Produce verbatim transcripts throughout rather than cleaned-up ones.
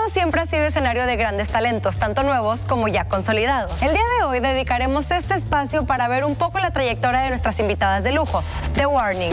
siempre ha sido escenario de grandes talentos, tanto nuevos como ya consolidados. El día de hoy dedicaremos este espacio para ver un poco la trayectoria de nuestras invitadas de lujo, The Warning.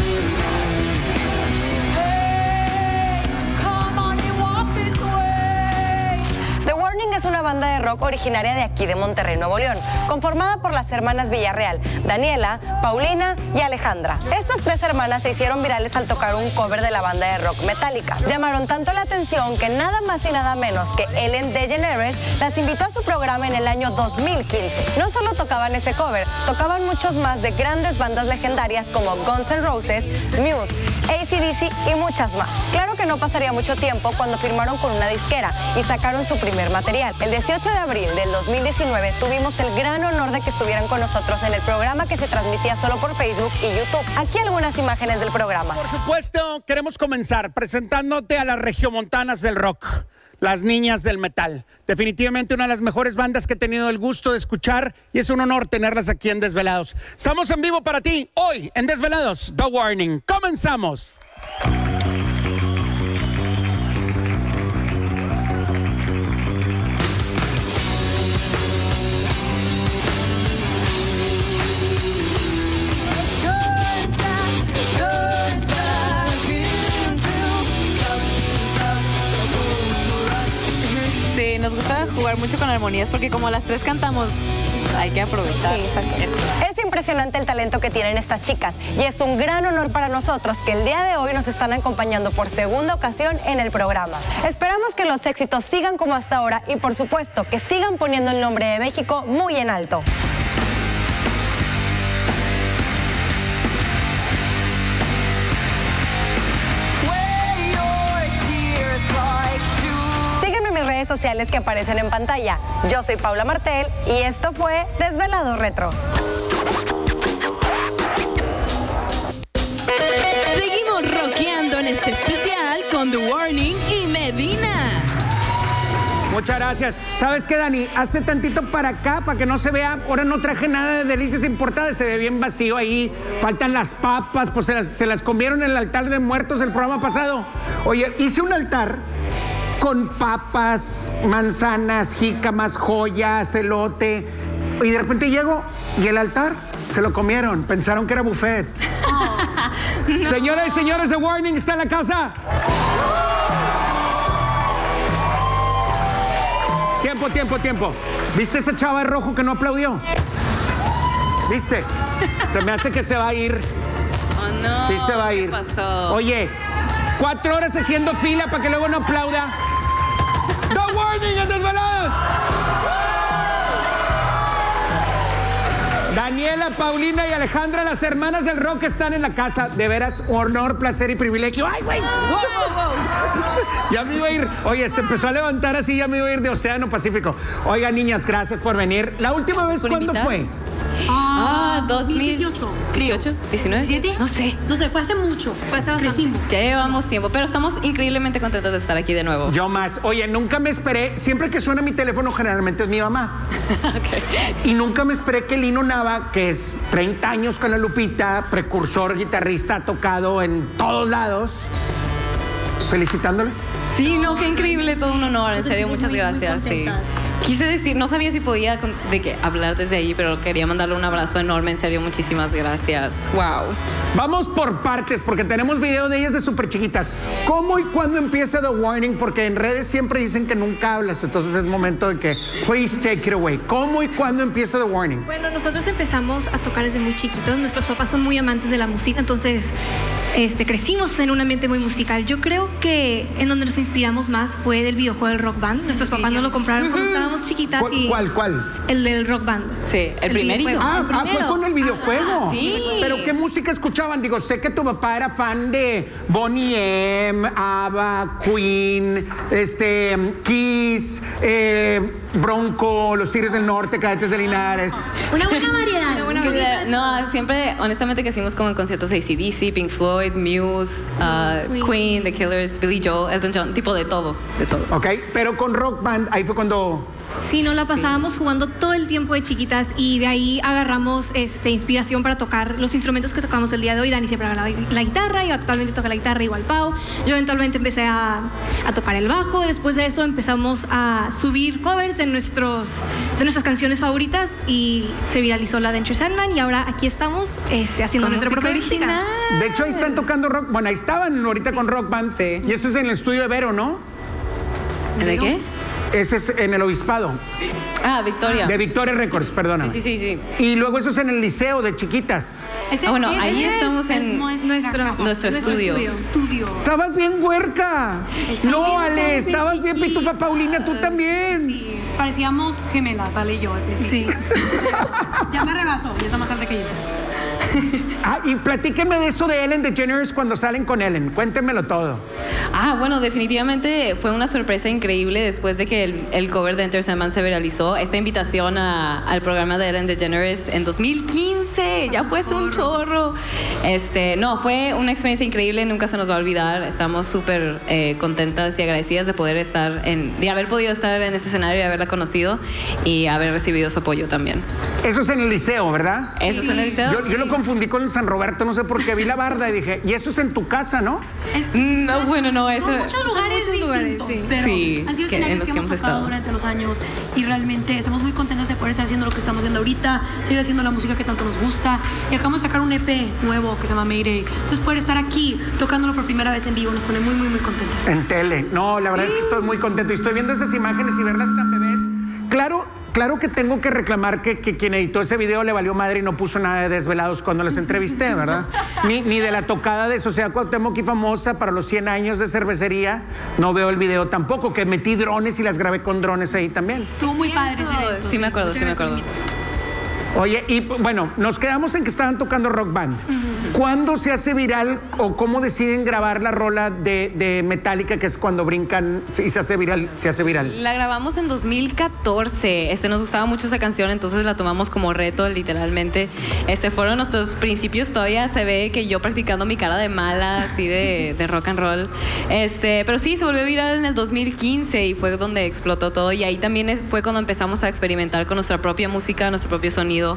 The Warning es una banda de rock originaria de aquí de Monterrey, Nuevo León, conformada por las hermanas Villarreal, Daniela, Paulina y Alejandra. Estas tres hermanas se hicieron virales al tocar un cover de la banda de rock Metallica. Llamaron tanto la atención que nada más y nada menos que Ellen DeGeneres las invitó a su programa en el año dos mil quince. No solo tocaban ese cover, tocaban muchos más de grandes bandas legendarias como Guns N' Roses, Muse, A C D C y muchas más. Claro que no pasaría mucho tiempo cuando firmaron con una disquera y sacaron su primer material. El dieciocho de abril del dos mil diecinueve tuvimos el gran honor de que estuvieran con nosotros en el programa que se transmitía solo por Facebook y YouTube. Aquí algunas imágenes del programa. Por supuesto, queremos comenzar presentándote a las regiomontanas del rock, las niñas del metal. Definitivamente una de las mejores bandas que he tenido el gusto de escuchar y es un honor tenerlas aquí en Desvelados. Estamos en vivo para ti hoy en Desvelados, The Warning. ¡Comenzamos! Sí, nos gusta jugar mucho con armonías porque como las tres cantamos, hay que aprovechar. Sí, exacto. Esto. Es impresionante el talento que tienen estas chicas y es un gran honor para nosotros que el día de hoy nos están acompañando por segunda ocasión en el programa. Esperamos que los éxitos sigan como hasta ahora y por supuesto que sigan poniendo el nombre de México muy en alto. Redes sociales que aparecen en pantalla. Yo soy Paula Martel y esto fue Desvelado Retro. Seguimos rockeando en este especial con The Warning y Medina. Muchas gracias. ¿Sabes qué, Dani? Hazte tantito para acá para que no se vea. Ahora no traje nada de delicias importadas. Se ve bien vacío ahí. Faltan las papas. Pues se las, se las comieron en el altar de muertos el programa pasado. Oye, hice un altar con papas, manzanas, jícamas, joyas, elote. Y de repente llego y el altar se lo comieron. Pensaron que era buffet. Oh, no. Señoras y señores, The Warning está en la casa. Tiempo, tiempo, tiempo. ¿Viste esa chava de rojo que no aplaudió? ¿Viste? Se me hace que se va a ir. Oh, no. Sí se va a ir. ¿Qué pasó? Oye, cuatro horas haciendo fila para que luego no aplauda. The Warning en Desvelados. Daniela, Paulina y Alejandra, las hermanas del rock, están en la casa. De veras, honor, placer y privilegio. ¡Ay, güey! Wow, wow, wow. Ya me iba a ir. Oye, se empezó a levantar así, ya me iba a ir de Océano Pacífico. Oiga, niñas, gracias por venir. ¿La última vez cuándo invitar? fue? Ah, dos mil dieciocho. dieciocho, diecinueve. ¿diecisiete? No sé. No sé, fue hace mucho. Fue hace bastante. Ya llevamos tiempo, pero estamos increíblemente contentos de estar aquí de nuevo. Yo más. Oye, nunca me esperé. Siempre que suena mi teléfono, generalmente es mi mamá. Okay. Y nunca me esperé que Lino Nava, que es treinta años con la Lupita, precursor, guitarrista, ha tocado en todos lados. Felicitándoles. Sí, no, qué increíble, todo un honor, en serio, muchas gracias. Sí. Quise decir, no sabía si podía con, de que hablar desde ahí, pero quería mandarle un abrazo enorme, en serio, muchísimas gracias. Wow. Vamos por partes, porque tenemos video de ellas de súper chiquitas. ¿Cómo y cuándo empieza The Warning? Porque en redes siempre dicen que nunca hablas, entonces es momento de que, please take it away. ¿Cómo y cuándo empieza The Warning? Bueno, nosotros empezamos a tocar desde muy chiquitos. Nuestros papás son muy amantes de la música, entonces este, crecimos en un ambiente muy musical. Yo creo que en donde nos inspiramos más fue del videojuego del Rock Band. Nuestros papás nos lo compraron cuando estábamos chiquitas. ¿Cuál, y cuál, cuál? El del Rock Band. Sí, el, El primerito. videojuego. Ah, el ah, fue primero. con el videojuego. Ah, sí. Pero ¿qué música escuchaban? Digo, sé que tu papá era fan de Bonnie M, ABBA, Queen, este, Kiss, eh, Bronco, Los Tigres del Norte, Cadetes de Linares. Una buena variedad. Una buena variedad. No, siempre, honestamente, que hicimos como en conciertos de A C D C, Pink Floyd, Muse, uh, Queen. Queen, The Killers, Billy Joel, Elton John, tipo de todo, de todo. Ok, pero con Rock Band, ahí fue cuando... Sí, nos la pasábamos sí. jugando todo el tiempo de chiquitas y de ahí agarramos este, inspiración para tocar los instrumentos que tocamos el día de hoy. Dani siempre haga la, la guitarra y actualmente toca la guitarra igual Pau. Yo eventualmente empecé a, a tocar el bajo. Después de eso empezamos a subir covers de, nuestros, de nuestras canciones favoritas y se viralizó la de Enter Sandman y ahora aquí estamos este, haciendo nuestra propia original. De hecho, ahí están tocando rock. Bueno, ahí estaban ahorita sí. con Rock Band. Sí. Y eso es en el estudio de Vero, ¿no? ¿De qué? Ese es en el Obispado. Ah, Victoria. De Victoria Records, perdóname. Sí, sí, sí, sí. Y luego eso es en el liceo de chiquitas. Ese, ah, bueno, ese ahí es, estamos en nuestro, nuestro, nuestro estudio. estudio. Estabas bien huerca. Está no, bien, Ale, está estabas bien pitufa, Paulina, tú también. Sí, parecíamos gemelas, Ale y yo al principio. Sí. Ya me rebasó, ya está más alta que yo. Ah, y platíquenme de eso de Ellen DeGeneres cuando salen con Ellen. Cuéntenmelo todo. Ah, bueno, definitivamente fue una sorpresa increíble después de que el, el cover de Enter Sandman se viralizó. Esta invitación a, al programa de Ellen DeGeneres en dos mil quince, ya fue un chorro. Este, no, fue una experiencia increíble, nunca se nos va a olvidar. Estamos súper eh, contentas y agradecidas de poder estar en, de haber podido estar en este escenario y haberla conocido y haber recibido su apoyo también. Eso es en el liceo, ¿verdad? Eso sí. es en el liceo. Yo, sí. yo lo confundí con el San Roberto, no sé por qué vi la barda y dije, y eso es en tu casa, ¿no? Es, no, bueno, no, eso son muchos lugares son muchos distintos, lugares, sí. pero sí, han sido que, escenarios en los que, que hemos hemos tocado estado durante los años y realmente estamos muy contentas de poder estar haciendo lo que estamos haciendo ahorita, seguir haciendo la música que tanto nos gusta y acabamos de sacar un E P nuevo que se llama Mayday. Entonces poder estar aquí tocándolo por primera vez en vivo nos pone muy, muy, muy contentas. En tele. No, la verdad sí. es que estoy muy contento y estoy viendo esas imágenes y verlas tan bebés. Claro, claro que tengo que reclamar que, que quien editó ese video le valió madre y no puso nada de Desvelados cuando les entrevisté, ¿verdad? Ni, ni de la tocada de Sociedad Cuauhtémoc y Famosa para los cien años de cervecería. No veo el video tampoco, que metí drones y las grabé con drones ahí también. Estuvo muy padre ese evento. Sí me acuerdo, sí me acuerdo. Oye, y bueno, nos quedamos en que estaban tocando Rock Band. Uh-huh. ¿Cuándo se hace viral o cómo deciden grabar la rola de, de Metallica, que es cuando brincan y se hace viral? Se hace viral. La grabamos en dos mil catorce. Este, nos gustaba mucho esa canción, entonces la tomamos como reto, literalmente. Este, fueron nuestros principios. Todavía se ve que yo practicando mi cara de mala, así de, de rock and roll. Este, pero sí, se volvió viral en el dos mil quince y fue donde explotó todo. Y ahí también fue cuando empezamos a experimentar con nuestra propia música, nuestro propio sonido.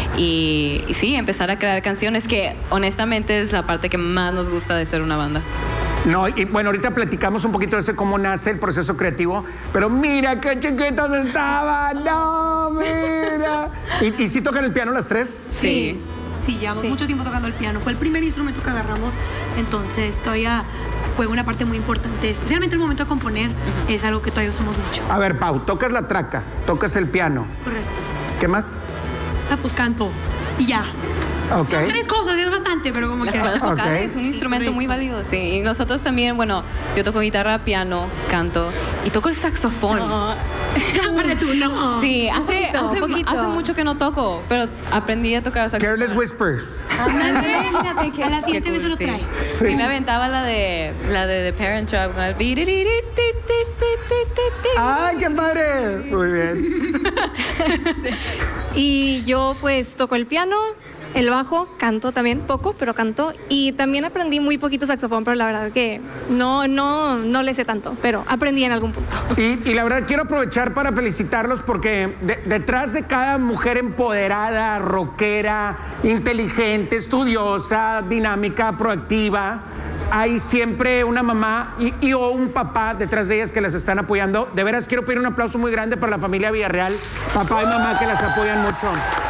Y, y sí, empezar a crear canciones que honestamente es la parte que más nos gusta de ser una banda. No, y bueno, ahorita platicamos un poquito de ese cómo nace el proceso creativo, pero mira qué chiquitos estaban, no, mira. ¿Y, y sí tocan el piano las tres? Sí. Sí, llevamos sí. mucho tiempo tocando el piano. Fue el primer instrumento que agarramos, entonces todavía juega una parte muy importante, especialmente el momento de componer, uh-huh. es algo que todavía usamos mucho. A ver, Pau, tocas la traca, tocas el piano. Correcto. ¿Qué más? Ah, pues canto y ya. Okay. Son tres cosas, es bastante, pero como Las que... cuerdas vocales okay. es un instrumento muy válido, sí. Y nosotros también, bueno, yo toco guitarra, piano, canto y toco el saxofón. No. Aparte tú, no. Sí, hace, poquito, hace, poquito. hace mucho que no toco, pero aprendí a tocar saxofón. Careless Whisper. Fíjate que a la siguiente vez se lo sí. trae. Sí. sí, me aventaba la de la de The Parent Trap. ¡Ay, qué padre! Muy bien. Y yo pues toco el piano, el bajo, canto también poco, pero canto. Y también aprendí muy poquito saxofón, pero la verdad que no, no, no le sé tanto, pero aprendí en algún punto. Y, y la verdad quiero aprovechar para felicitarlos porque de, detrás de cada mujer empoderada, rockera, inteligente, estudiosa, dinámica, proactiva, hay siempre una mamá y, y o un papá detrás de ellas que las están apoyando. De veras quiero pedir un aplauso muy grande para la familia Villarreal, papá y mamá que las apoyan mucho.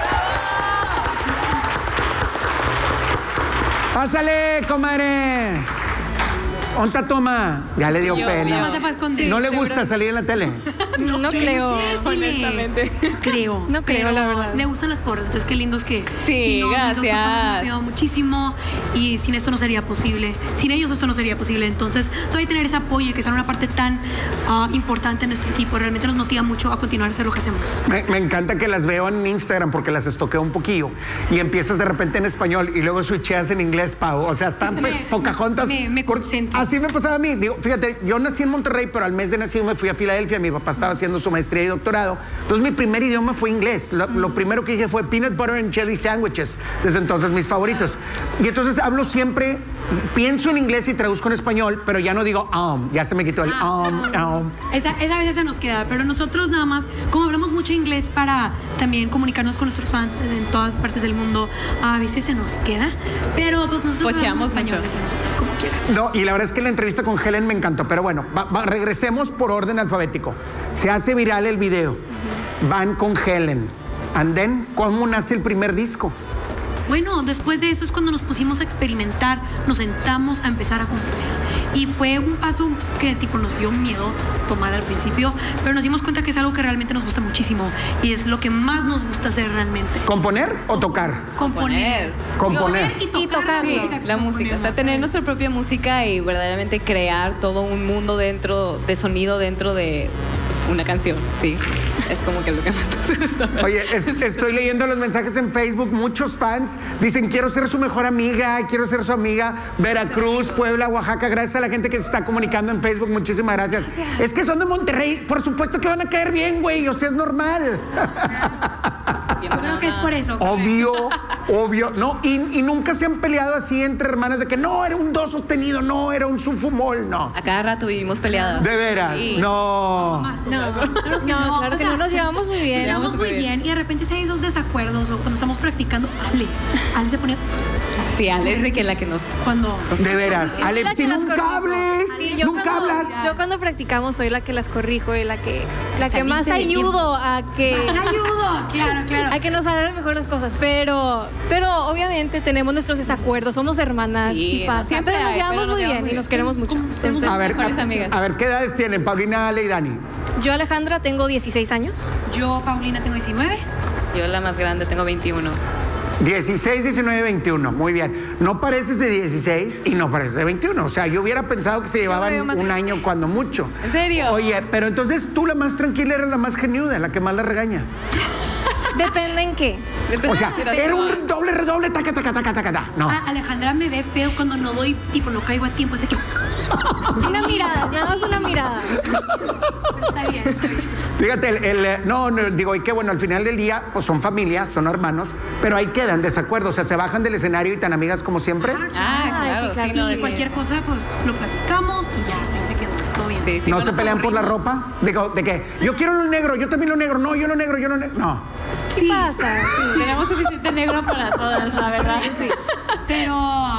Pásale, comadre. ¿Onta toma? Ya le dio Yo, pena. yo. Sí, ¿No le seguro. gusta salir en la tele? No, no creo, no sé, honestamente. Creo. No creo, pero la verdad. Le gustan las porras, entonces qué lindo es que... Sí, no, gracias. Mis dos papás nos han apoyado muchísimo y sin esto no sería posible. Sin ellos esto no sería posible. Entonces, todavía tener ese apoyo y que sea una parte tan uh, importante en nuestro equipo realmente nos motiva mucho a continuar a hacer lo que hacemos. Me, me encanta que las veo en Instagram porque las estoqueo un poquillo y empiezas de repente en español y luego switcheas en inglés, Pau. O sea, están pues, Pocahontas. Me, me concentro. Así me pasaba a mí. Digo, fíjate, yo nací en Monterrey, pero al mes de nacido me fui a Filadelfia. Mi papá estaba estaba haciendo su maestría y doctorado. Entonces mi primer idioma fue inglés. Lo, lo primero que dije fue peanut butter and jelly sandwiches. Desde entonces mis favoritos. Y entonces hablo siempre, pienso en inglés y traduzco en español, pero ya no digo um, ya se me quitó el um, um. Esa, esa a veces se nos queda, pero nosotros nada más, como hablamos mucho inglés para también comunicarnos con nuestros fans en todas partes del mundo, a veces se nos queda, pero pues nosotros Pocheamos hablamos español mucho. entre nosotras, como quiera. No, y la verdad es que la entrevista con Helen me encantó, pero bueno, va, va, regresemos por orden alfabético. Se hace viral el video, van con Helen, and then, ¿cómo nace el primer disco? Bueno, después de eso es cuando nos pusimos a experimentar, nos sentamos a empezar a componer. Y fue un paso que tipo nos dio miedo tomar al principio, pero nos dimos cuenta que es algo que realmente nos gusta muchísimo y es lo que más nos gusta hacer realmente. ¿Componer o tocar? Componer. Componer. Y tocar, Y tocar, Sí, música que la música, o sea, componemos, tener ¿sabes? nuestra propia música y verdaderamente crear todo un mundo dentro de sonido dentro de una canción, sí. Es como que lo que más nos gusta. Oye, es- estoy leyendo los mensajes en Facebook, muchos fans dicen quiero ser su mejor amiga, quiero ser su amiga, Veracruz, Puebla, Oaxaca, gracias a la gente que se está comunicando en Facebook, muchísimas gracias. Es que son de Monterrey, por supuesto que van a caer bien, güey, o sea, es normal. Bien, Yo creo que es por eso. Obvio, obvio, no, y, y nunca se han peleado así entre hermanas de que no, era un do sostenido, no, era un sufumol, no. A cada rato vivimos peleadas. De veras, Sí. no. Más o No, menos. Claro que no, claro o que sea, no, nos llevamos muy bien. Nos llevamos Nos muy llevamos muy bien y de repente si hay esos desacuerdos o cuando estamos practicando, Ale, Ale se pone Sí, Ale es de que la que nos... cuando... nos- De veras, Yo soy Alex, la si que las nunca corrijo. hables, Sí, yo nunca cuando- hablas. Yo cuando practicamos soy la que las corrijo y la que, la que Saliste más del ayudo a que, Ayudo, claro, claro. a que nos salgan mejor las cosas. Pero, pero obviamente tenemos nuestros desacuerdos, somos hermanas, Sí, sí, no, pasa. siempre pero nos hay, llevamos pero nos muy llevamos bien muy y nos bien. queremos mucho. Tenemos Entonces, A ver, mejores a, amigas. a ver, ¿qué edades tienen Paulina, Ale y Dani? yo, Alejandra, tengo dieciséis años. Yo, Paulina, tengo diecinueve. Yo la más grande, tengo veintiuno. dieciséis, diecinueve, veintiuno, muy bien. No pareces de dieciséis y no pareces de veintiuno. O sea, yo hubiera pensado que se llevaban veo más un grande. año cuando mucho. ¿En serio? Oye, pero entonces tú la más tranquila eres la más genuda, la que más la regaña. Depende en qué. Depende O sea, de la situación. era un doble, redoble, taca, taca, taca, taca, taca. No. Ah, Alejandra me ve feo cuando no doy, tipo, no caigo a tiempo. Es de que... Una mirada, nada más una mirada. Está bien, está bien. Fíjate, el, el, eh, no, no, digo, y que bueno, al final del día, pues son familia, son hermanos, pero ahí quedan desacuerdos, o sea, se bajan del escenario y tan amigas como siempre. Ah, Ay, claro, sí, claro. sí, no, Y de que- cualquier cosa, pues lo platicamos y ya, ahí se quedó. Todo bien. Sí, sí, ¿No cuando se pelean por la aburrimos. ropa? Digo, de que yo quiero lo negro, yo también lo negro, no, yo lo negro, yo lo negro. No. ¿Qué pasa? Tenemos suficiente negro para todas, la verdad. Sí. Pero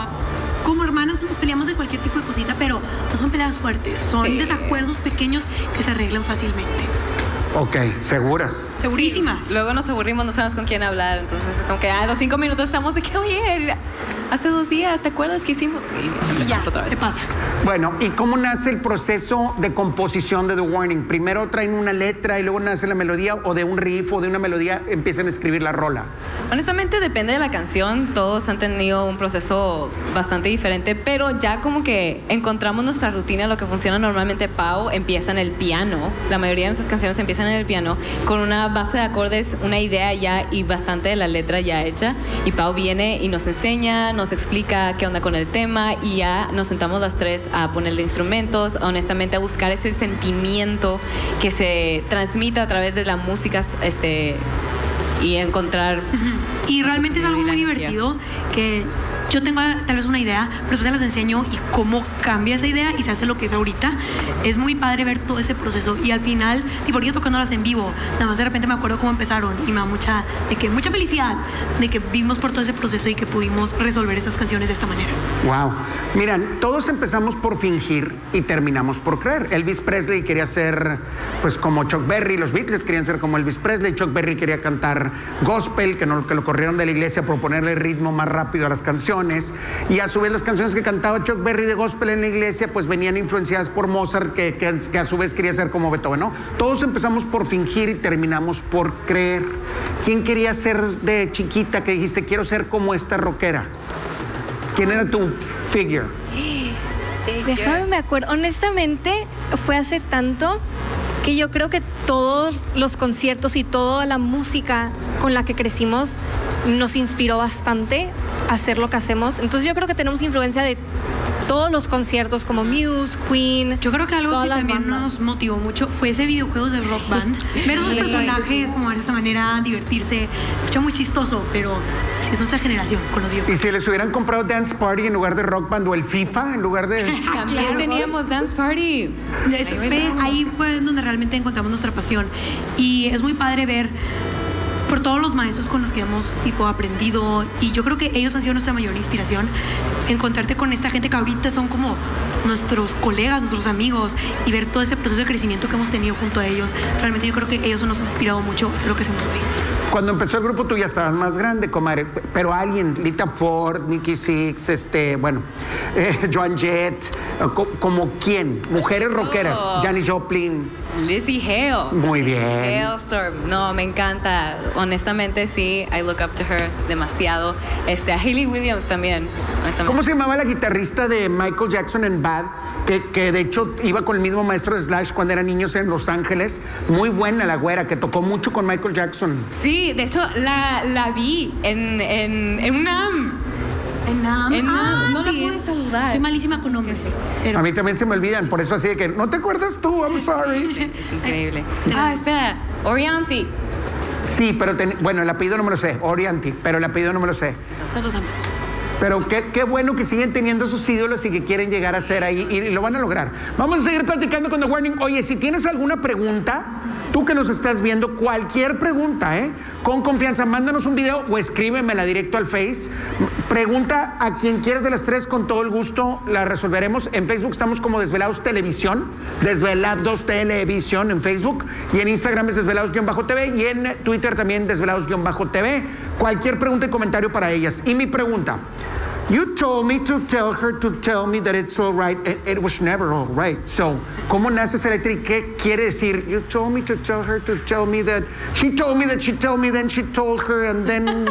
como hermanas pues, nos peleamos de cualquier tipo de cosita, pero no son peleas fuertes, son Sí. desacuerdos pequeños que se arreglan fácilmente. Ok, seguras. Segurísimas. Luego nos aburrimos, no sabemos con quién hablar. Entonces, como que a los cinco minutos estamos de que, oye, hace dos días, ¿te acuerdas qué hicimos? Y empezamos ya, otra vez. se pasa. Bueno, ¿y cómo nace el proceso de composición de The Warning? Primero traen una letra y luego nace la melodía, o de un riff o de una melodía empiezan a escribir la rola. Honestamente depende de la canción, todos han tenido un proceso bastante diferente, pero ya como que encontramos nuestra rutina, lo que funciona normalmente. Pau empieza en el piano, la mayoría de nuestras canciones empiezan en el piano, con una base de acordes, una idea ya y bastante de la letra ya hecha, y Pau viene y nos enseña, nos explica qué onda con el tema, y ya nos sentamos las tres a ponerle instrumentos, honestamente a buscar ese sentimiento que se transmite a través de la música, este, y encontrar... Y realmente es algo Y la muy energía. divertido que yo tengo tal vez una idea, pero después se las enseño y cómo cambia esa idea y se hace lo que es ahorita. Es muy padre ver todo ese proceso y al final, tipo yo tocándolas en vivo, nada más de repente me acuerdo cómo empezaron y me da mucha, de que, mucha felicidad de que vimos por todo ese proceso y que pudimos resolver esas canciones de esta manera. Wow. Miran, todos empezamos por fingir y terminamos por creer. Elvis Presley quería ser, pues, como Chuck Berry, los Beatles querían ser como Elvis Presley, Chuck Berry quería cantar gospel, que, no, que lo corrieron de la iglesia por ponerle ritmo más rápido a las canciones, y a su vez las canciones que cantaba Chuck Berry de gospel en la iglesia, pues venían influenciadas por Mozart, que, que, que a su vez quería ser como Beethoven, ¿no? Todos empezamos por fingir y terminamos por creer. ¿Quién quería ser de chiquita que dijiste, quiero ser como esta rockera? ¿Quién era tu figure? Déjame me acuerdo. Honestamente, fue hace tanto que yo creo que todos los conciertos y toda la música con la que crecimos nos inspiró bastante a hacer lo que hacemos. Entonces yo creo que tenemos influencia de todos los conciertos como Muse, Queen. Yo creo que algo todas que las también bandas. nos motivó mucho fue ese videojuego del Rock Band. Ver esos Sí. personajes, mover de esa manera, divertirse. Escucha muy chistoso, pero sí es nuestra generación con los Y videojuegos. si les hubieran comprado Dance Party en lugar de Rock Band o el FIFA en lugar de... También Claro. teníamos Dance Party. Eso Ahí fue, bailamos. ahí fue donde realmente encontramos nuestra pasión. Y es muy padre ver por todos los maestros con los que hemos tipo aprendido, y yo creo que ellos han sido nuestra mayor inspiración, encontrarte con esta gente que ahorita son como nuestros colegas, nuestros amigos, y ver todo ese proceso de crecimiento que hemos tenido junto a ellos. Realmente yo creo que ellos nos han inspirado mucho a hacer lo que hacemos hoy. Cuando empezó el grupo tú ya estabas más grande, comadre, pero alguien, Lita Ford, Nikki Sixx, este, bueno, eh, Joan Jett, co- como quién, mujeres rockeras, Janis Joplin. Lizzie Hale. Muy bien. Lizzie Hailstorm. No, me encanta. Honestamente, sí, I look up to her demasiado. Este, a Hayley Williams también. honestamente. ¿Cómo se llamaba la guitarrista de Michael Jackson en Bad? Que, que de hecho iba con el mismo maestro de Slash cuando eran niños en Los Ángeles. Muy buena la güera, que tocó mucho con Michael Jackson. Sí, de hecho, la, la vi en, en, en una... En NAM. En NAM. Ah, No la sí. pude saludar. Soy malísima con nombres. Pero A mí también se me olvidan, por eso así de que, ¿no te acuerdas tú? I'm sorry. Es increíble. Ah, espera. Orianthi. Sí, pero ten- bueno, el apellido no me lo sé, Orianti, pero el apellido no me lo sé. nosotros también. Pero qué, qué bueno que siguen teniendo sus ídolos y que quieren llegar a ser ahí y, y lo van a lograr. Vamos a seguir platicando con The Warning. Oye, si tienes alguna pregunta, tú que nos estás viendo, cualquier pregunta, ¿eh? Con confianza, mándanos un video o escríbemela directo al Face. Pregunta a quien quieras de las tres, con todo el gusto la resolveremos. En Facebook estamos como Desvelados Televisión, Desvelados Televisión en Facebook, y en Instagram es Desvelados-T V, y en Twitter también Desvelados-T V. Cualquier pregunta y comentario para ellas. Y mi pregunta: you told me to tell her to tell me that it's all right. It, it was never all right. So, ¿cómo nace esa letra y qué quiere decir? You told me to tell her to tell me that. She told me that she told me, then she told her, and then...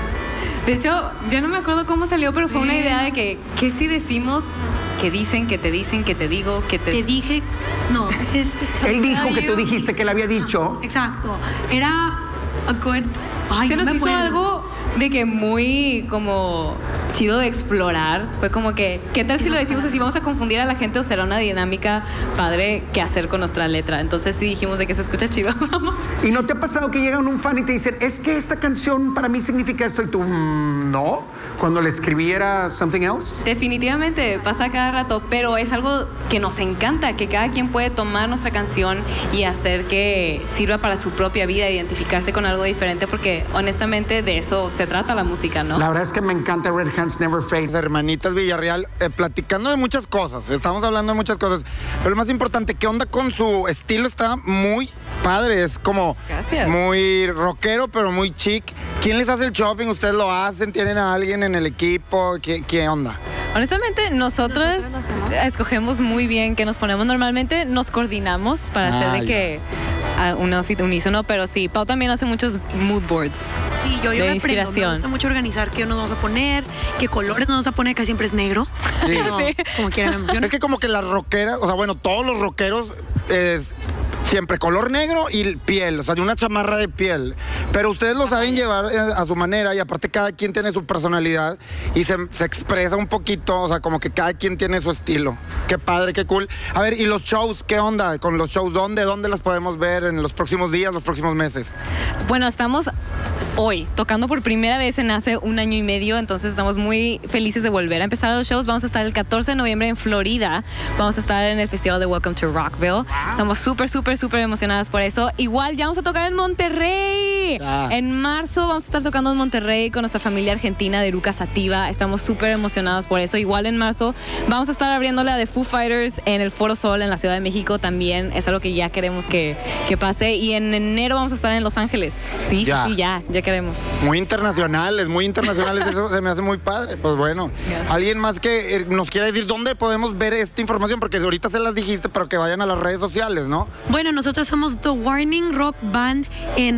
De hecho, yo no me acuerdo cómo salió, pero fue una idea de que, ¿qué si decimos que dicen, que te dicen, que te digo, que te... Te dije, no, es... Él dijo que tú dijiste que él había dicho. Exacto. Era a good... Ay, Se no nos me hizo acuerdo. algo de que muy como chido de explorar. Fue como que, ¿qué tal si lo decimos así? ¿Vamos a confundir a la gente o será una dinámica padre que hacer con nuestra letra? Entonces sí dijimos de que se escucha chido. Vamos. ¿Y no te ha pasado que llega un fan y te dicen, es que esta canción para mí significa esto? Y tú, "Mm, no, cuando le escribí era something else"? Definitivamente pasa cada rato, pero es algo que nos encanta, que cada quien puede tomar nuestra canción y hacer que sirva para su propia vida, identificarse con algo diferente, porque honestamente de eso se trata la música, ¿no? La verdad es que me encanta Red Hands Never Fade. Hermanitas Villarreal, eh, platicando de muchas cosas, estamos hablando de muchas cosas, pero lo más importante, ¿qué onda con su estilo? Está muy padre, es como Gracias. muy rockero, pero muy chic. ¿Quién les hace el shopping? ¿Ustedes lo hacen? ¿Tienen a alguien en el equipo? ¿Qué, qué onda? Honestamente, nosotros escogemos muy bien qué nos ponemos. Normalmente nos coordinamos para hacer Ah, de ya. que a un outfit unísono, pero sí, Pau también hace muchos mood boards. Sí, yo, yo de me aprendo. Me inspiración. gusta mucho organizar qué nos vamos a poner, qué colores nos vamos a poner, que siempre es negro. Sí. Como, como quiera, me emociona. Es que como que las rockeras, o sea, bueno, todos los rockeros es siempre color negro y piel, o sea, de una chamarra de piel. Pero ustedes lo saben llevar eh, a su manera, y aparte cada quien tiene su personalidad y se, se expresa un poquito, o sea, como que cada quien tiene su estilo. Qué padre, qué cool. A ver, ¿y los shows? ¿Qué onda con los shows? ¿Dónde? ¿Dónde las podemos ver en los próximos días, los próximos meses? Bueno, estamos hoy tocando por primera vez en hace un año y medio, entonces estamos muy felices de volver a empezar los shows. Vamos a estar el catorce de noviembre en Florida, vamos a estar en el festival de Welcome to Rockville. Estamos súper, súper, súper emocionadas por eso. Igual ya vamos a tocar en Monterrey. Ah. En marzo vamos a estar tocando en Monterrey con nuestra familia argentina de Eruca Sativa. Estamos súper emocionados por eso. Igual en marzo vamos a estar abriendo la de Foo Fighters en el Foro Sol en la Ciudad de México. También es algo que ya queremos que, que pase. Y en enero vamos a estar en Los Ángeles. Sí, Ya. sí, sí, ya, ya queremos. Muy internacionales, muy internacionales, eso se me hace muy padre. Pues bueno, Gracias. alguien más que eh, nos quiera decir dónde podemos ver esta información, porque ahorita se las dijiste, pero que vayan a las redes sociales, ¿no? Bueno, nosotros somos The Warning Rock Band en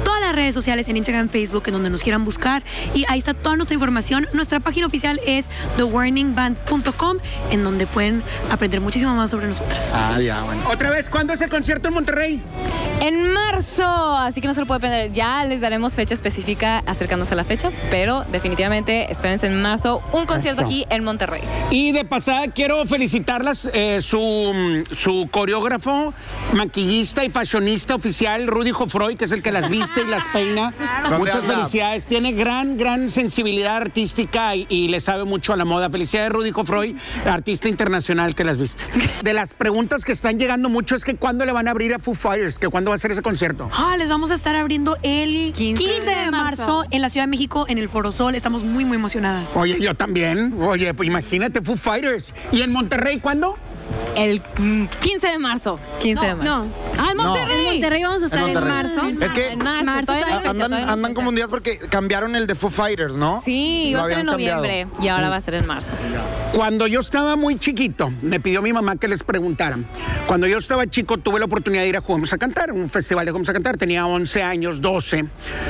todas las redes sociales, en Instagram, Facebook, en donde nos quieran buscar. Y ahí está toda nuestra información. Nuestra página oficial es the warning band punto com, en donde pueden aprender muchísimo más sobre nosotras. Ah, ya, bueno. Otra vez, ¿cuándo es el concierto en Monterrey? En marzo, así que no se lo puede perder. Ya les daremos fecha específica acercándose a la fecha, pero definitivamente espérense en marzo un concierto Eso. aquí en Monterrey. Y de pasada quiero felicitarlas, eh, su, su coreógrafo, maquillista y fashionista oficial, Rudy Jofroy, que es el que las viste y las peina. Muchas anda? felicidades. Tiene gran, gran sensibilidad artística y, y le sabe mucho a la moda. Felicidades, Rudy Jofroy, artista internacional que las viste. De las preguntas que están llegando mucho es que ¿cuándo le van a abrir a Foo Fighters? ¿Que cuándo va a ser ese concierto? Ah, les vamos a estar abriendo el quince quince de marzo en la Ciudad de México, en el Foro Sol. Estamos muy, muy emocionadas. Oye, yo también. Oye, pues imagínate Foo Fighters. ¿Y en Monterrey cuándo? El mm, quince de marzo. quince de marzo. No, Ah, en No. Monterrey. en Monterrey vamos a estar En en, Monterrey. marzo. Es que En marzo, Marzo, todavía no hay fecha, andan, todavía no hay andan fecha. confundidas porque cambiaron el de Foo Fighters, ¿no? Sí, Lo iba a ser en habían cambiado. noviembre y ahora va a ser en marzo. Cuando yo estaba muy chiquito, me pidió mi mamá que les preguntaran. Cuando yo estaba chico, tuve la oportunidad de ir a Juguemos a Cantar, un festival de Juguemos a Cantar. Tenía once años, doce.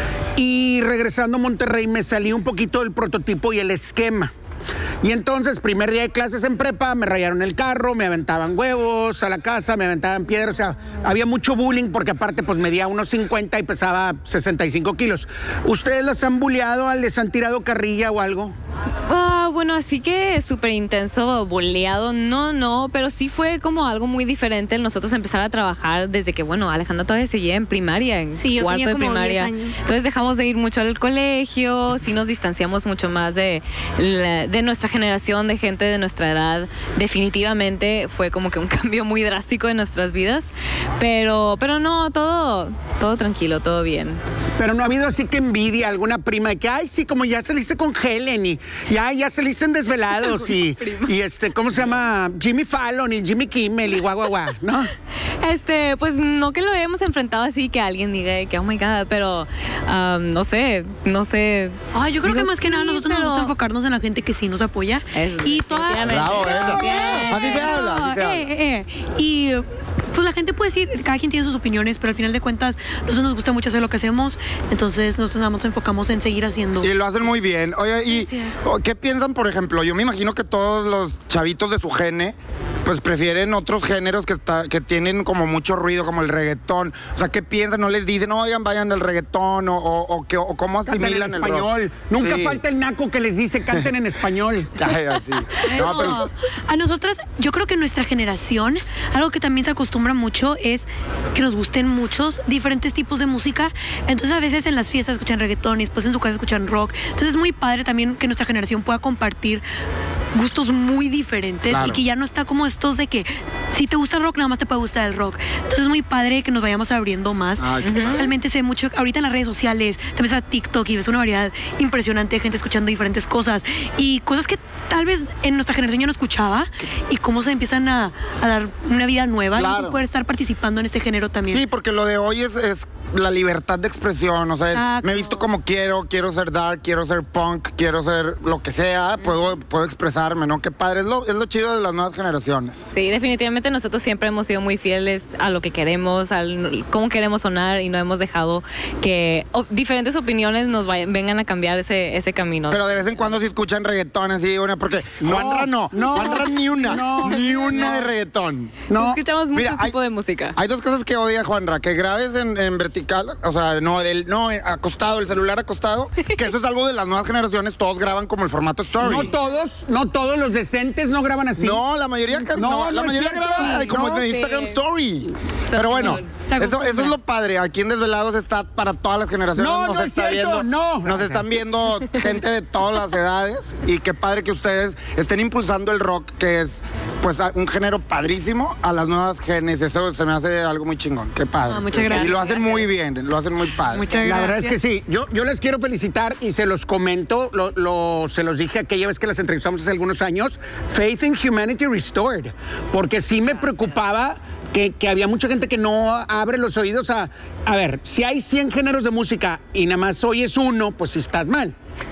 Y regresando a Monterrey, me salí un poquito del prototipo y el esquema. Y entonces, primer día de clases en prepa, me rayaron el carro, me aventaban huevos a la casa, me aventaban piedras, o sea, había mucho bullying porque aparte pues medía uno cincuenta y pesaba sesenta y cinco kilos. ¿Ustedes las han bulleado, les han tirado carrilla o algo? Ah, bueno, así que súper intenso, boleado, no, no, pero sí fue como algo muy diferente el nosotros empezar a trabajar desde que, bueno, Alejandra todavía seguía en primaria, en Sí, yo cuarto tenía de como primaria. diez años. Entonces dejamos de ir mucho al colegio, sí nos distanciamos mucho más de, la- de nuestra generación, de gente de nuestra edad. Definitivamente fue como que un cambio muy drástico en nuestras vidas, pero, pero no, todo, todo tranquilo, todo bien. Pero no ha habido así que envidia alguna prima de que, ay, sí, como ya saliste con Helen y ya, ya saliste en Desvelados y, y este, ¿cómo se llama? Jimmy Fallon y Jimmy Kimmel y guau, guau, guau, ¿no? Este, pues no que lo hemos enfrentado así que alguien diga que oh my god, pero um, no sé, no sé. Ay, yo creo Digo, que más que sí, nada nosotros pero- nos gusta enfocarnos en la gente que sí nos apoya. Eso, y toda... definitivamente. Bravo, eso. Bien. Así se habla, así se habla. Eh, eh, eh. Y pues la gente puede decir, cada quien tiene sus opiniones, pero al final de cuentas, nosotros nos gusta mucho hacer lo que hacemos, entonces nosotros nada más nos enfocamos en seguir haciendo. Y lo hacen muy bien. Oye, ¿y Gracias. o- qué piensan, por ejemplo? Yo me imagino que todos los chavitos de su gene, pues prefieren otros géneros que, está, que tienen como mucho ruido, como el reggaetón. O sea, ¿qué piensan? ¿No les dicen, oigan, vayan al reggaetón? ¿O, o, o, qué- o cómo Canten en asimilan el rock? español. Nunca Sí. falta el naco que les dice, canten en español. Ay, así. No, pero- A nosotras, yo creo que nuestra generación, algo que también se acostumbra mucho es que nos gusten muchos diferentes tipos de música. Entonces a veces en las fiestas escuchan reggaetón y después en su casa escuchan rock. Entonces es muy padre también que nuestra generación pueda compartir gustos muy diferentes Claro. y que ya no está como estos de que si te gusta el rock, nada más te puede gustar el rock. Entonces es muy padre que nos vayamos abriendo más. Ay, qué Especialmente se ve mucho ahorita en las redes sociales, te ves a TikTok y ves una variedad impresionante de gente escuchando diferentes cosas y cosas que tal vez en nuestra generación ya no escuchaba y cómo se empiezan a, a dar una vida nueva Claro. y poder estar participando en este género también. Sí, porque lo de hoy es, es la libertad de expresión. O sea, es, Exacto. me he visto como quiero, quiero ser dark, quiero ser punk, quiero ser lo que sea, puedo, puedo expresarme, ¿no? Qué padre, es lo, es lo chido de las nuevas generaciones. Sí, definitivamente nosotros siempre hemos sido muy fieles a lo que queremos, a cómo queremos sonar y no hemos dejado que o- diferentes opiniones nos vayan- vengan a cambiar ese, ese camino. Pero de vez en cuando sí escuchan reggaetón así, una, porque No, Juanra no, no, Juanra ni una, no, ni una no. de reggaetón. No, Escuchamos mucho Mira, hay- tipo de música. Hay dos cosas que odia Juanra, que grabes en, en vertical, o sea, no, del, no, eh, acostado, el celular acostado, que eso es algo de las nuevas generaciones, todos graban como el formato story. no todos, no todos los decentes no graban así. No, la mayoría, no, No, la no es mayoría cierto. graba Sí, como no, de sí. Instagram Story. Son- Pero bueno, Se eso, acostumbra. eso es lo padre. Aquí en Desvelados está para todas las generaciones. No, nos no es está cierto, viendo, no. Nos están viendo gente de todas las edades y qué padre que ustedes estén impulsando el rock, que es pues a- un género padrísimo, a las nuevas genes. Eso se me hace algo muy chingón. Qué padre. Ah, muchas gracias. Y lo hacen muy bien, lo hacen muy padre. Muchas La gracias. verdad es que sí. Yo, yo les quiero felicitar y se los comento, lo, lo- se los dije aquella vez que las entrevistamos hace algunos años, Faith in Humanity Restored, porque sí me preocupaba que, que había mucha gente que no abre los oídos a... A ver, si hay cien géneros de música y nada más oyes uno, pues sí estás mal.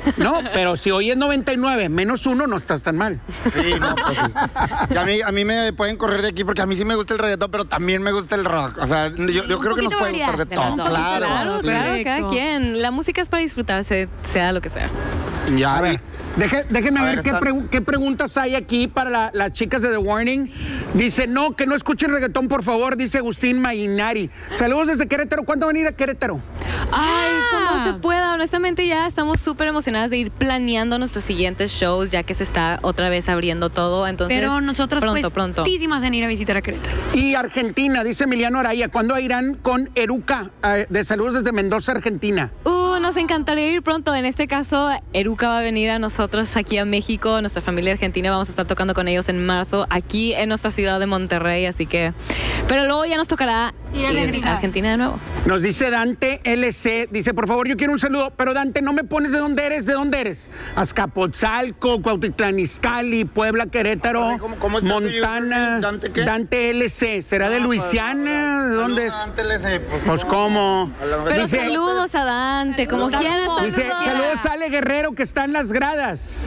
No, pero si hoy es noventa y nueve, menos uno, no estás tan mal. Sí, no, pues sí. Y a mí, a mí me pueden correr de aquí porque a mí sí me gusta el reggaetón, pero también me gusta el rock. O sea, yo, yo creo que nos puede gustar de todo. Claro, claro, sí. claro, cada quien. La música es para disfrutarse, sea lo que sea. Ya, A ver, deje- déjenme A ver, ver, qué, están- pregu- qué preguntas hay aquí para la- las chicas de The Warning. Dice, no, que no escuchen reggaetón, por favor, dice Agustín Mainari. Saludos desde Querétaro. ¿Cuándo van a ir a Querétaro? Ay, cuando se pueda. Honestamente, ya estamos súper emocionadas de ir planeando nuestros siguientes shows, ya que se está otra vez abriendo todo. Entonces, Pero nosotros, pronto, pues, pronto. muchísimas en ir a visitar a Querétaro. Y Argentina, dice Emiliano Araya. ¿Cuándo irán con Eruca? Eh, de saludos desde Mendoza, Argentina. Uh, nos encantaría ir pronto. En este caso, Eruca va a venir a nosotros aquí a México. Nuestra familia argentina, vamos a estar tocando con ellos en marzo, aquí en nuestra ciudad de Monterrey. Así que, pero luego ya nos tocará Ir a ir regresar. a Argentina de nuevo. Nos dice Dante L C, dice, por favor, yo quiero un saludo, pero Dante, no me pones de dónde eres, ¿de dónde eres? Azcapotzalco, Cuautitlán Izcalli, Puebla, Querétaro, ¿Cómo- cómo está Montana, ese ¿Dante qué? Dante L C, ¿será de Ah, pues, Luisiana? ¿De dónde es? Dante L C, pues, Pues, ¿cómo? A lo mejor- Pero Dice- saludos a Dante, como Saludos. quieras. Dice, saludos a Ale Guerrero, que está en las gradas.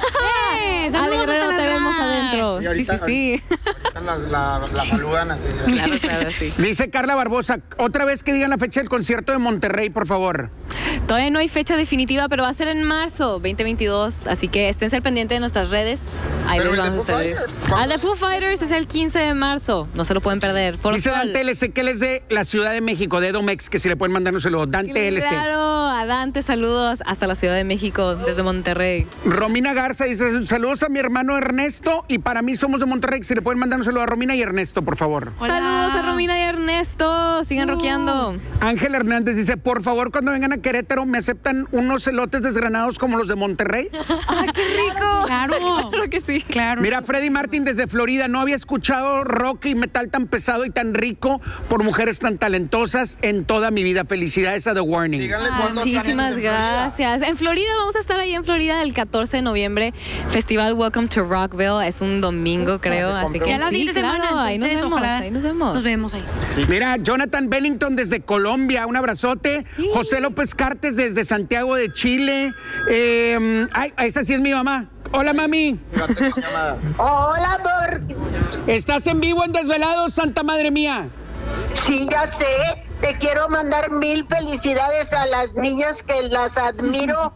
¡Eh! Ale ¡Saludos Guerrero, hasta te las vemos Ras! adentro. Sí, Sí, ahorita- sí, sí. ahorita La, la, la saludan así. Claro, claro, sí. Dice Carla Barbosa, otra vez que digan la fecha del concierto de Monterrey, por favor. Todavía no hay fecha definitiva, pero va a ser en marzo veinte veintidós, así que esténse al pendiente de nuestras redes. Ahí Pero les el de vamos a Foo estar. Fighters, ¿cuándo? Al de Foo Fighters es el quince de marzo, no se lo pueden perder. Foro Dice Sol. Dante L C, que él es de la Ciudad de México, de Edomex, que si le pueden mandar un saludo. Dante L C. Claro, a Dante, saludos hasta la Ciudad de México, desde Monterrey. Romina Garza dice, saludos a mi hermano Ernesto y para mí somos de Monterrey, que si le pueden mandar un saludo a Romina y Ernesto, por favor. Hola. Saludos a Romina y Ernesto, sigan Uh. rockeando. Ángel Hernández dice, por favor, cuando vengan a Querétaro, ¿me aceptan unos elotes desgranados como los de Monterrey? ¡Ay, qué rico! Claro. Claro que sí. Claro. Mira, Freddy Martin desde Florida, no había escuchado rock y metal tan pesado y tan rico por mujeres tan talentosas en toda mi vida. Felicidades a The Warning. Díganle cuándo están en Muchísimas Florida. gracias. En Florida, vamos a estar ahí en Florida el catorce de noviembre. Festival Welcome to Rockville. Es un domingo, creo. te Así compré que Ya la sí, siguiente claro, semana, ahí nos entonces, vemos. ojalá Ahí nos vemos. Nos vemos ahí. Mira, Jonathan Bennington desde Colombia, un abrazote. José López Cartes desde Santiago de Chile. Eh, ay, esta sí es mi mamá. Hola, mami. Fíjate qué llamada. Hola, amor. ¿Estás en vivo en Desvelados, Santa Madre Mía? Sí, ya sé. Te quiero mandar mil felicidades a las niñas que las admiro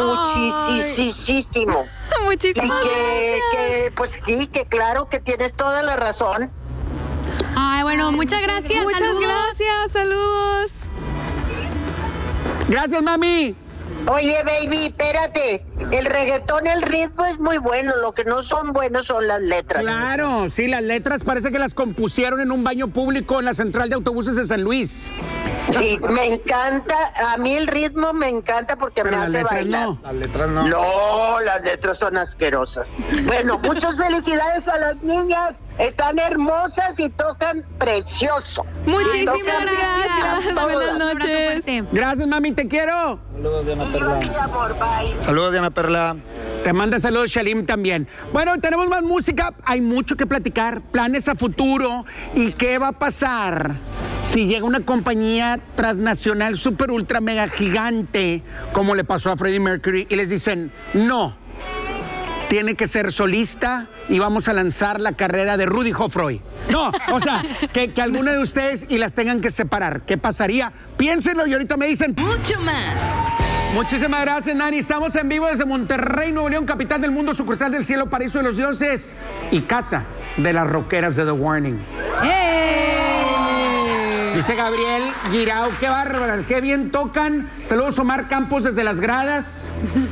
muchísimo. Y Muchísimas que, gracias. que, pues sí, que claro que tienes toda la razón. Ay, bueno, muchas gracias. Muchas saludos. gracias. Saludos. Gracias, mami. Oye, baby, espérate. El reggaetón, el ritmo es muy bueno. Lo que no son buenos son las letras. Claro, sí, las letras parece que las compusieron en un baño público en la central de autobuses de San Luis. Sí, me encanta. A mí el ritmo me encanta porque Pero me las hace letras bailar. no. Las letras no. No, las letras son asquerosas. Bueno, muchas felicidades a las niñas. Están hermosas y tocan precioso. Muchísimas Entonces, gracias. todas. Buenas Un abrazo noches. fuerte. Gracias, mami, te quiero. Saludos, Diana Sí, Perla. mi amor, bye. Saludos, Diana Perla. Te manda saludos Shalim también. Bueno, tenemos más música, hay mucho que platicar, planes a futuro y qué va a pasar si llega una compañía transnacional super ultra mega gigante como le pasó a Freddie Mercury y les dicen, no, tiene que ser solista y vamos a lanzar la carrera de Rudy Hoffroy. No, o sea, que, que alguno de ustedes y las tengan que separar. ¿Qué pasaría? Piénsenlo y ahorita me dicen... Mucho más. Muchísimas gracias, Nani. Estamos en vivo desde Monterrey, Nuevo León, capital del mundo, sucursal del cielo, paraíso de los dioses y casa de las rockeras de The Warning. Dice Gabriel Guirao, qué bárbaras, qué bien tocan. Saludos Omar Campos desde las gradas.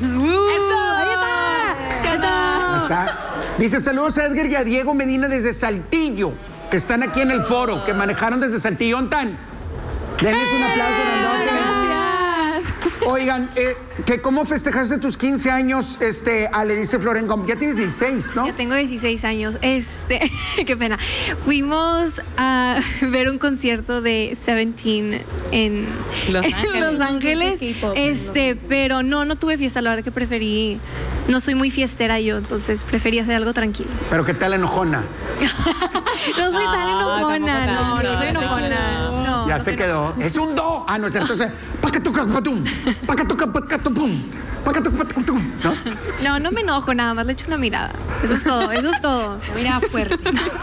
Ahí está. Dice saludos a Edgar y a Diego Medina desde Saltillo, que están aquí en el foro, que manejaron desde Saltillo. ¿Ontan? Denles un aplauso grandote. Oigan, eh, que ¿cómo festejaste tus quince años, este, Ale, dice Floren Gómez? Ya tienes dieciséis, ¿no? Ya tengo dieciséis años. Este, qué pena. Fuimos a ver un concierto de Seventeen en Los en Ángeles. Los Ángeles. Este, pero no, no tuve fiesta. La verdad que preferí. No soy muy fiestera yo, entonces preferí hacer algo tranquilo. Pero ¿qué tal enojona? No soy tan enojona, no, no soy enojona. No, Ya no se soy quedó. Es un do. Ah, no es cierto. Entonces, pacatuca patum, pacatuca pacatupum. ¿No? No, no me enojo, nada más le echo una mirada. Eso es todo, eso es todo. Mira fuerte.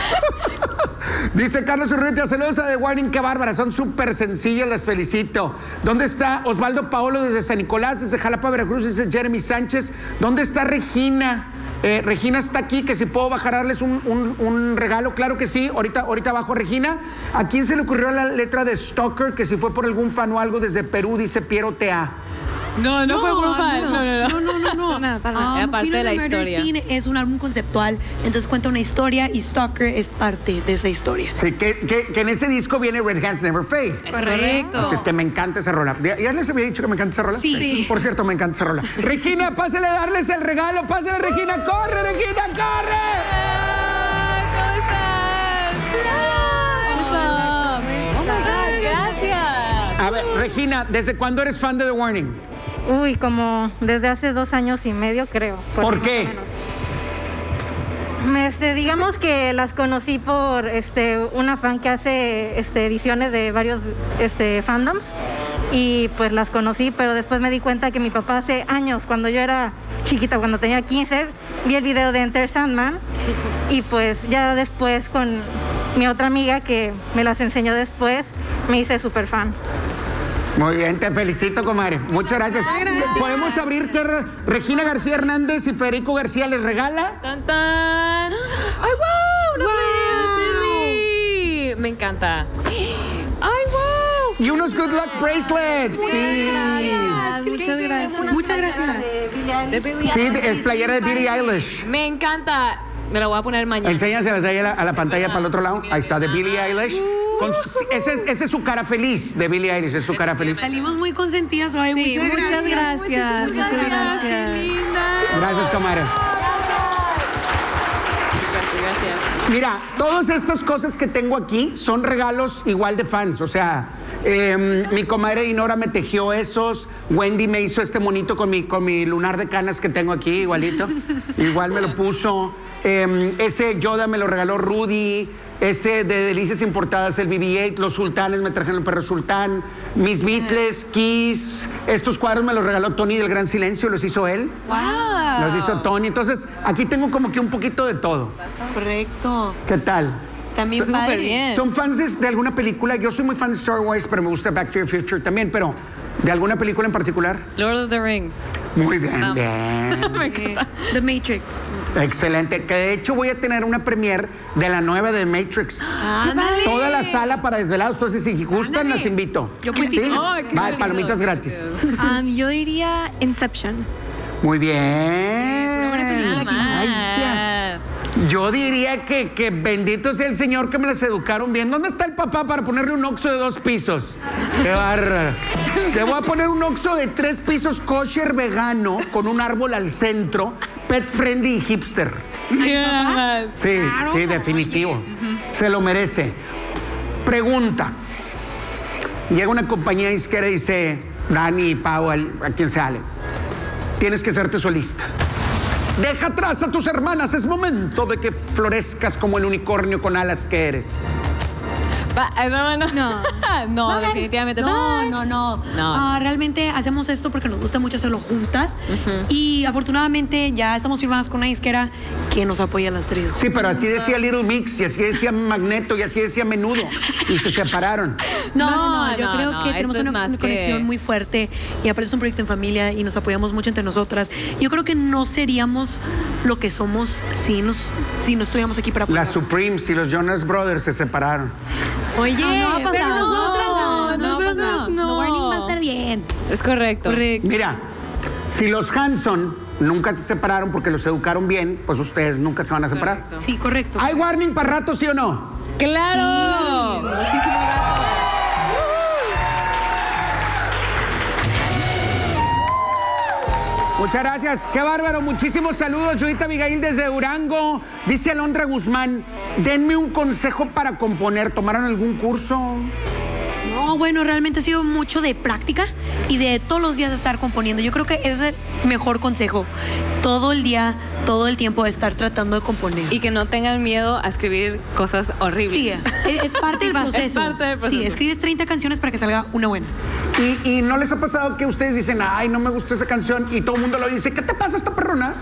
Dice Carlos Urrutia, saludos a The Warning, qué bárbara, son súper sencillas, las felicito. ¿Dónde está Osvaldo Paolo desde San Nicolás, desde Jalapa, Veracruz, dice Jeremy Sánchez? ¿Dónde está Regina? Eh, Regina está aquí, que si puedo bajar a darles un, un, un regalo, claro que sí, ahorita, ahorita bajo Regina. ¿A quién se le ocurrió la letra de Stalker? Que si fue por algún fan o algo desde Perú, dice Piero T A. No, no, no fue por fan. No, no, no. No, no, no, no. Nada, para nada. Um, Era parte de la Peanut Murder historia. Scene es un álbum conceptual, entonces cuenta una historia y Stalker es parte de esa historia. Sí, que, que, que en ese disco viene Red Hands Never Fade. Es correcto. Así es que me encanta esa rola. ¿Ya, ya les había dicho que me encanta esa rola? Sí. Sí. Por cierto, me encanta esa rola. Regina, pásale a darles el regalo. Pásale, Regina. ¡Corre, Regina, corre! ¿Cómo estás? Oh my God, gracias. A ver, Regina, ¿desde cuándo eres fan de The Warning? Uy, como desde hace dos años y medio, creo. ¿Por ahí qué? más o menos. Este, digamos que las conocí por este, una fan que hace este, ediciones de varios este, fandoms y pues las conocí, pero después me di cuenta que mi papá hace años, cuando yo era chiquita, cuando tenía quince, vi el video de Enter Sandman y pues ya después con mi otra amiga que me las enseñó después, me hice súper fan. Muy bien, te felicito, comadre. Muchas gracias. gracias. ¿Podemos abrir que Regina García Hernández y Federico García les regala? Tan, tan. ¡Ay, wow! ¡Una playera de Billy! Me encanta. ¡Ay, wow! Y unos Good Luck Bracelets. Sí. Muchas gracias. Muchas gracias. De Billie Sí, Eilish. es playera de Billie Eilish. Me encanta. Me la voy a poner mañana. Enséñaselas ahí a la, a la pantalla para el otro lado. Ahí está, de Billie Eilish. Con, esa, es, esa es su cara feliz de Billie Eilish, es su cara feliz. Salimos muy consentidas hoy. Sí, muchas gracias. Muchas ¡Qué gracias. linda! Gracias, comadre. Gracias. Mira, todas estas cosas que tengo aquí son regalos igual de fans. O sea, eh, mi comadre Dinora me tejió esos. Wendy me hizo este monito con mi, con mi lunar de canas que tengo aquí, igualito. Igual me lo puso. Eh, ese Yoda me lo regaló Rudy. Este de Delicias Importadas, el B B ocho, los Sultanes me trajeron el perro Sultán, mis Beatles, Kiss, estos cuadros me los regaló Tony del Gran Silencio, los hizo él. ¡Wow! Los hizo Tony. Entonces, aquí tengo como que un poquito de todo. Correcto. ¿Qué tal? También Súper bien. ¿Son fans de, de alguna película? Yo soy muy fan de Star Wars, pero me gusta Back to the Future también, pero ¿de alguna película en particular? Lord of the Rings. Muy bien, Vamos. bien. Me encanta. The Matrix. Excelente. Que de hecho voy a tener una premiere de la nueva de Matrix. Ándale. Toda la sala para desvelados. Entonces, si gustan, Ándale. las invito. Yo ¿Sí? participo. Oh, qué Va, lindo. palomitas gratis. Um, yo diría Inception. Muy bien. Nada Ay, ya. más. Yo diría que, que bendito sea el Señor que me las educaron bien. ¿Dónde está el papá para ponerle un Oxxo de dos pisos? ¡Qué bárbaro! Le voy a poner un Oxxo de tres pisos kosher vegano con un árbol al centro, pet friendly y hipster. Mira nada más. Sí, sí, definitivo. Se lo merece. Pregunta. Llega una compañía disquera y dice, Dani, Pau, a quien se ale, tienes que serte solista. Deja atrás a tus hermanas, es momento de que florezcas como el unicornio con alas que eres. Va, eh, no, no, no. No, No, definitivamente. No, no, no. No. Ah, realmente hacemos esto porque nos gusta mucho hacerlo juntas. Y afortunadamente ya estamos firmadas con una disquera que nos apoya a las tres. Sí, pero así decía Little Mix, y así decía Magneto, y así decía Menudo, y se separaron. No, no, No, no, yo no, creo no, que esto tenemos es una, más una que- conexión muy fuerte y aparte es un proyecto en familia y nos apoyamos mucho entre nosotras. Yo creo que no seríamos lo que somos si, nos, si no estuviéramos aquí para Las apoyar. Supremes y los Jonas Brothers se separaron. Oye, Ah, no va a pasar. pero nosotras no, no, nosotras no, no. The Warning va a estar bien. Es correcto. Correcto. Mira, si los Hanson nunca se separaron porque los educaron bien, pues ustedes nunca se van a separar. Correcto. Sí, correcto. ¿Hay warning para rato, sí o no? ¡Claro! Muchísimas gracias. Muchas gracias. Qué bárbaro. Muchísimos saludos. Judith Abigail desde Durango. Dice Alondra Guzmán, denme un consejo para componer. ¿Tomaron algún curso? No, bueno, realmente ha sido mucho de práctica y de todos los días estar componiendo. Yo creo que ese es el mejor consejo. Todo el día, todo el tiempo estar tratando de componer. Y que no tengan miedo a escribir cosas horribles. Sí, es, es parte del proceso. Es parte del proceso. Sí, escribes treinta canciones para que salga una buena. ¿Y, y no les ha pasado que ustedes dicen, ay, no me gustó esa canción, y todo el mundo lo dice, ¿qué te pasa esta perrona?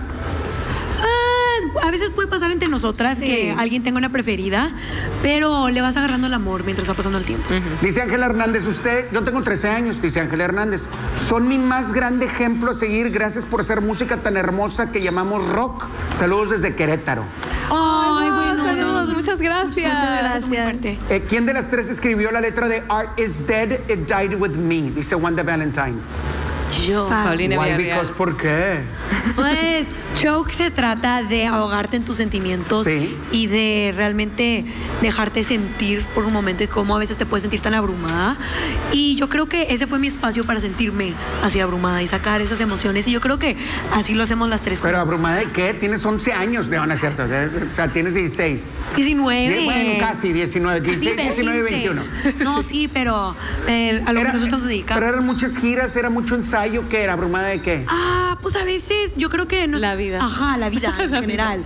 Ah, a veces puede pasar entre nosotras Sí. que alguien tenga una preferida, pero le vas agarrando el amor mientras va pasando el tiempo. Uh-huh. Dice Ángela Hernández, usted, yo tengo trece años, dice Ángela Hernández, son mi más grande ejemplo a seguir, gracias por hacer música tan hermosa que llamamos rock. Saludos desde Querétaro. Ay, bueno, saludos, muchas gracias. Muchas Muy gracias. fuerte. Eh, ¿Quién de las tres escribió la letra de Art is Dead, It Died With Me? Dice Wanda Valentine. Yo. Paulina Why, Villarreal. because, ¿por qué? Pues Choke se trata de ahogarte en tus sentimientos Sí. y de realmente dejarte sentir por un momento y cómo a veces te puedes sentir tan abrumada. Y yo creo que ese fue mi espacio para sentirme así abrumada y sacar esas emociones. Y yo creo que así lo hacemos las tres. Pero juntas. abrumada de qué? Tienes once años. No, no es cierto. O sea, tienes dieciséis. diecinueve. Die- Bueno, casi diecinueve. dieciséis, Veinte, diecinueve, veinte. veintiuno. No, sí, pero eh, a lo que nosotros nos dedicamos. Pero eran muchas giras, era mucho ensayo. ¿Qué era? ¿Abrumada de qué? Ah, pues a veces yo creo que... nos- La vida. Ajá, la vida en general.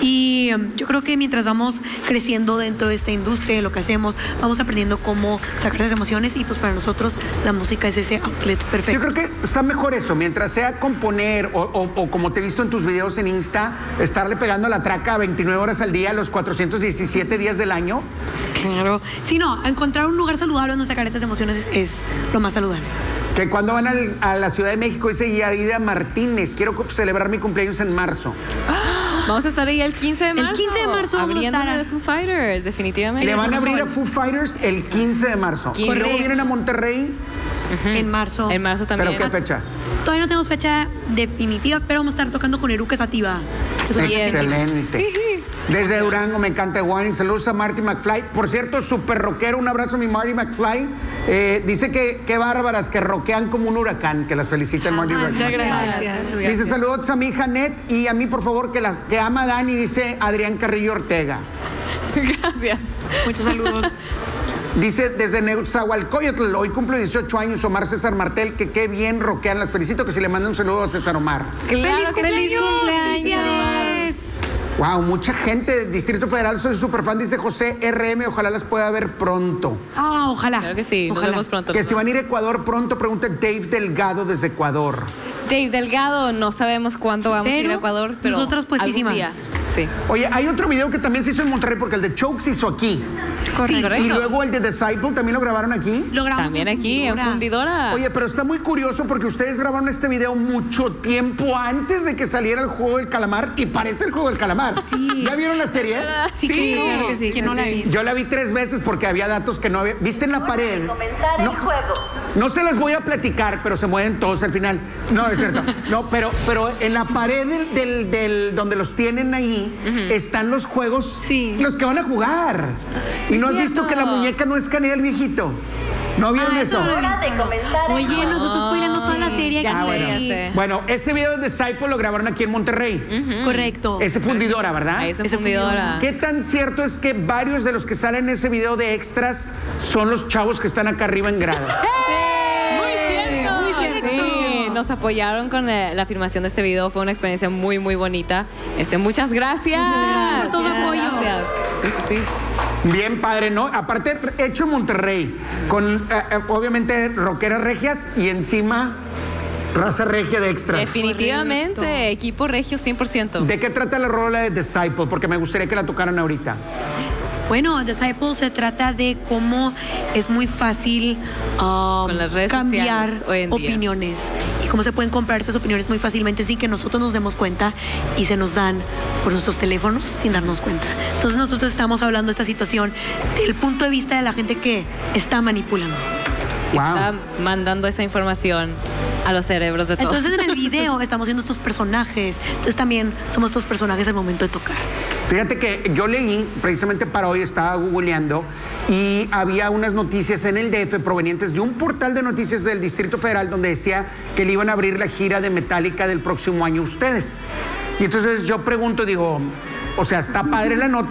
Y um, yo creo que mientras vamos creciendo dentro de esta industria, de lo que hacemos, vamos aprendiendo cómo sacar las emociones y pues para nosotros la música es ese outlet Yo perfecto. creo que está mejor eso, mientras sea componer o, o- o como te he visto en tus videos en Insta, estarle pegando la traca veintinueve horas al día, los cuatrocientos diecisiete días del año. Claro. Sí, no, encontrar un lugar saludable donde sacar estas emociones es, es lo más saludable. Que cuando van al- a la Ciudad de México, dice Yarida Martínez, quiero co- celebrar mi cumpleaños en marzo. Vamos a estar ahí el quince de El marzo. quince de marzo vamos a abriéndole estar. de Foo Fighters, definitivamente. Le van a abrir a Sol. Foo Fighters el quince de marzo. Y Correcto. luego vienen a Monterrey, Ujú. En marzo. En marzo también. ¿pero qué fecha? Todavía no tenemos fecha definitiva, pero vamos a estar tocando con Eruca Sativa. que es una Bien. Excelente. Desde Durango, me encanta Warning. Saludos a Marty McFly. Por cierto, súper rockero. Un abrazo a mi Marty McFly. Eh, dice que qué bárbaras, que rockean como un huracán. Que las felicita el Marty Muchas McFly. gracias. Dice saludos a mi hija Net y a mí, por favor, que, las, que ama a Dani, dice Adrián Carrillo Ortega. Gracias. Muchos saludos. Dice desde Nezahualcóyotl, hoy cumple dieciocho años Omar César Martel, que qué bien rockean. Las felicito, que si le manda un saludo a César Omar. Claro que ¡Feliz sí. cumpleaños! Wow, mucha gente. Distrito Federal, soy súper fan, dice José R M. Ojalá las pueda ver pronto. Ah, ojalá. Claro que sí. Nos Ojalá. vemos pronto. Que si van a ir a Ecuador pronto, pregunta Dave Delgado desde Ecuador. Dave Delgado, no sabemos cuándo vamos a ir Pero a Ecuador, pero nosotros puestísimas. algún día. Sí. Oye, hay otro video que también se hizo en Monterrey porque el de Choke se hizo aquí. Sí, correcto. Y luego el de Disciple también lo grabaron aquí. Lo grabamos También en aquí, en Fundidora. Fundidora. Oye, pero está muy curioso porque ustedes grabaron este video mucho tiempo antes de que saliera el juego del calamar y parece el juego del calamar. Sí. ¿Ya vieron la serie? Sí, Sí, claro que sí. ¿Quién no la ha visto? Yo la vi tres veces porque había datos que no había. ¿Viste en la pared? Comenzar el No, juego. no se las voy a platicar, pero se mueven todos al final. No, es cierto. No, pero, pero en la pared del, del- del- donde los tienen ahí están los juegos, Sí. los que van a jugar. Y Es no has cierto. visto que la muñeca no escanea al viejito. ¿No vieron Ah, eso? eso no lo he Hora de visto. comenzar el Oye, juego. nosotros spoileando toda la serie. Ya que sé, sí. ya sé. Bueno, este video de Disciple lo grabaron aquí en Monterrey. Correcto. Ese fundidora, ¿verdad? Ahí es en Ese Fundidora. ¿Qué tan cierto es que varios de los que salen en ese video de extras son los chavos que están acá arriba en grado? Muy cierto. Sí, nos apoyaron con eh, la filmación de este video. Fue una experiencia muy, muy bonita. Este, muchas gracias. Muchas gracias por todo su Muchas apoyo. Gracias. Sí, sí, sí. Bien padre, ¿no? Aparte, hecho en Monterrey, con eh, eh, obviamente rockeras regias y encima raza regia de extras. Definitivamente, Correcto. equipo regio cien por ciento. ¿De qué trata la rola de Disciple? Porque me gustaría que la tocaran ahorita. Bueno, Disciple se trata de cómo es muy fácil um, Con las redes cambiar sociales hoy en día. opiniones y cómo se pueden comprar estas opiniones muy fácilmente sin que nosotros nos demos cuenta y se nos dan por nuestros teléfonos sin darnos cuenta. Entonces nosotros estamos hablando de esta situación del punto de vista de la gente que está manipulando. Está mandando esa información a los cerebros de todos. Entonces en el video estamos siendo estos personajes, entonces también somos estos personajes al momento de tocar. Fíjate que yo leí, precisamente para hoy estaba googleando, y había unas noticias en el D F provenientes de un portal de noticias del Distrito Federal donde decía que le iban a abrir la gira de Metallica del próximo año a ustedes. Y entonces yo pregunto, digo, o sea, está padre la nota,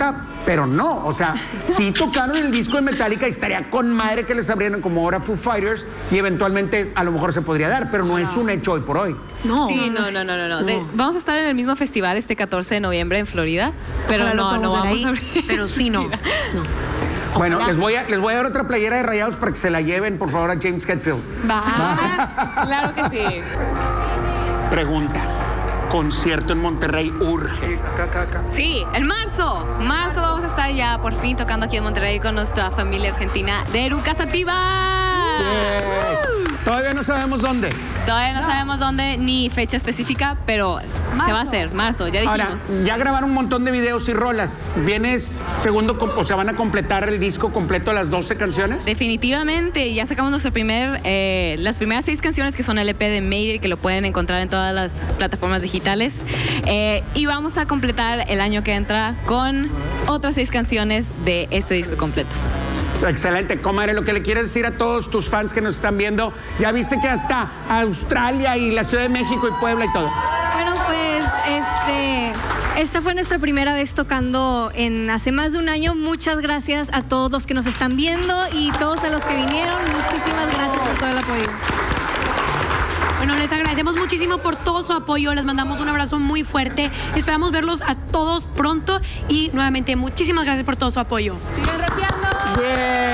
pero no, o sea, sí tocaron el disco de Metallica y estaría con madre que les abrieran como ahora Foo Fighters y eventualmente a lo mejor se podría dar, pero no es un hecho hoy por hoy. No. Sí, no, no, no, no. no. De, vamos a estar en el mismo festival este catorce de noviembre en Florida, pero Ojalá no, no vamos ahí, a abrir. Pero sí, no. no. Bueno, les voy, a, les voy a dar otra playera de Rayados para que se la lleven, por favor, a James Hetfield. Va. Claro que sí. Pregunta. Concierto en Monterrey urge. Sí, en marzo. Marzo vamos a estar ya por fin tocando aquí en Monterrey con nuestra familia argentina de Eruca Sativa. Yeah. Todavía no sabemos dónde. Todavía no sabemos dónde ni fecha específica, pero marzo. Se va a hacer, marzo, ya dijimos. Ahora, ya grabaron un montón de videos y rolas. ¿Vienes segundo, o sea, van a completar el disco completo, las doce canciones? Definitivamente, ya sacamos nuestro primer, eh, las primeras seis canciones que son el E P de Mayday, que lo pueden encontrar en todas las plataformas digitales. Eh, y vamos a completar el año que entra con otras seis canciones de este disco completo. Excelente, comadre, lo que le quieres decir a todos tus fans que nos están viendo, ya viste que hasta Australia y la Ciudad de México y Puebla y todo. Bueno, pues este, esta fue nuestra primera vez tocando en hace más de un año. Muchas gracias a todos los que nos están viendo y todos a los que vinieron. Muchísimas gracias por todo el apoyo. Bueno, les agradecemos muchísimo por todo su apoyo, les mandamos un abrazo muy fuerte, esperamos verlos a todos pronto y nuevamente muchísimas gracias por todo su apoyo. ¡Sigan rockeando! Yeah.